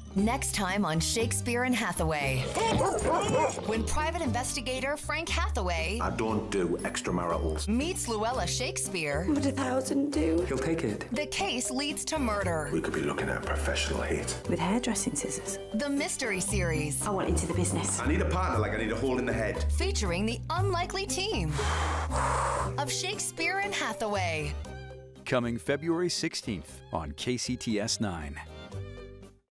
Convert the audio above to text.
Next time on Shakespeare and Hathaway. When private investigator Frank Hathaway I don't do extramaritals. meets Luella Shakespeare, What would 1,000 do? He'll take it. the case leads to murder. We could be looking at a professional hit. With hairdressing scissors. The mystery series I want into the business. I need a partner like I need a hole in the head. featuring the unlikely team of Shakespeare and Hathaway. Coming February 16th on KCTS 9.